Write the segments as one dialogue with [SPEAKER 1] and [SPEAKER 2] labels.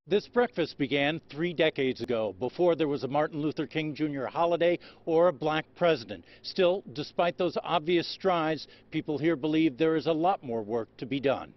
[SPEAKER 1] This breakfast began 3 decades ago, before there was a Martin Luther King Jr. holiday or a black president. Still, despite those obvious strides, people here believe there is a lot more work to be done.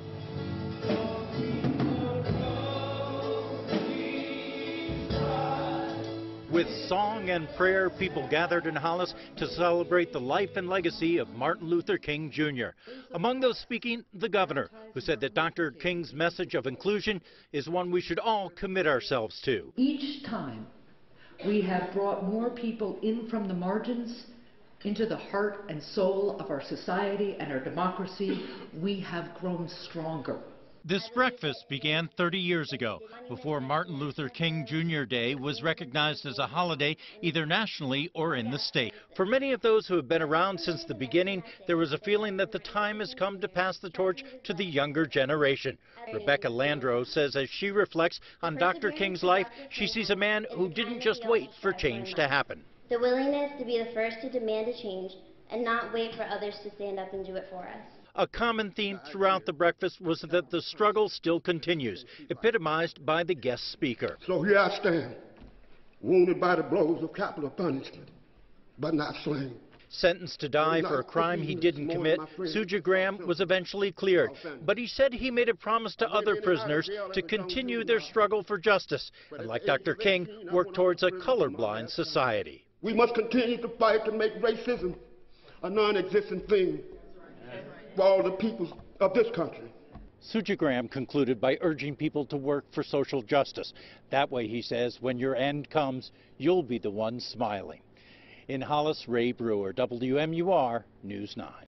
[SPEAKER 1] With song and prayer, people gathered in Hollis to celebrate the life and legacy of Martin Luther King Jr. Among those speaking, the governor, who said that Dr. King's message of inclusion is one we should all commit ourselves to.
[SPEAKER 2] Each time we have brought more people in from the margins into the heart and soul of our society and our democracy, we have grown stronger.
[SPEAKER 1] This breakfast began 30 years ago, before Martin Luther King Jr. Day was recognized as a holiday either nationally or in the state. For many of those who have been around since the beginning, there was a feeling that the time has come to pass the torch to the younger generation. Rebecca Landro says as she reflects on Dr. King's life, she sees a man who didn't just wait for change to happen.
[SPEAKER 3] The willingness to be the first to demand a change and not wait for others to stand up and do it for us.
[SPEAKER 1] A common theme throughout the breakfast was that the struggle still continues, epitomized by the guest speaker.
[SPEAKER 4] So here I stand, wounded by the blows of capital punishment, but not slain.
[SPEAKER 1] Sentenced to die for a crime he didn't commit, Suja Graham was eventually cleared. But he said he made a promise to other prisoners to continue their struggle for justice, and like Dr. King, work towards a colorblind society.
[SPEAKER 4] We must continue to fight to make racism a non-existent thing for all the peoples of this country.
[SPEAKER 1] Suja Graham concluded by urging people to work for social justice. That way, he says, when your end comes, you'll be the one smiling. In Hollis, Ray Brewer, WMUR News 9.